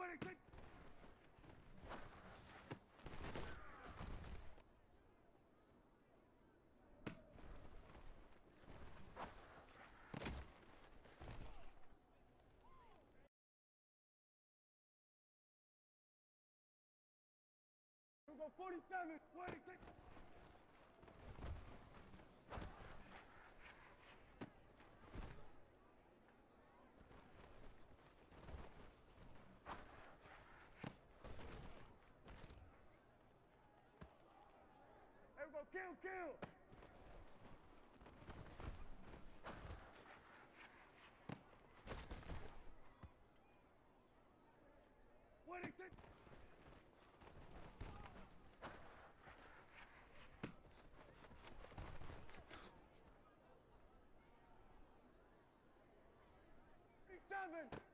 26. We go 47. 26. Hey, we go kill. 26. Seven. Let's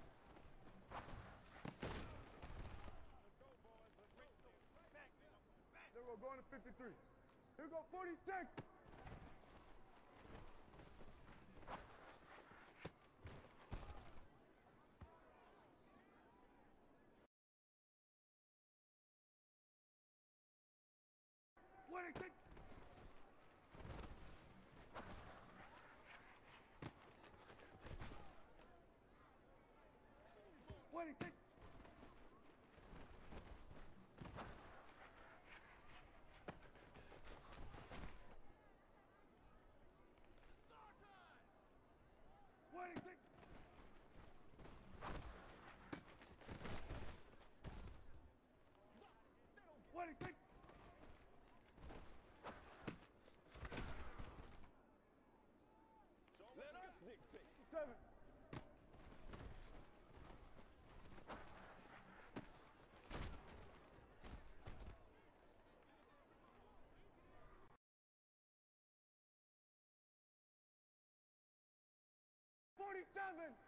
go, boys. Let's go. Back. Then we're going to 53. Here we go, 46. Twenty-six. 26. 26. 26. Let us dictate. 7. 47.